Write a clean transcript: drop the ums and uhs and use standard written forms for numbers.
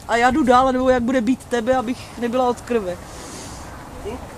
a já jdu dál, nebo jak bude být tebe, abych nebyla od krve.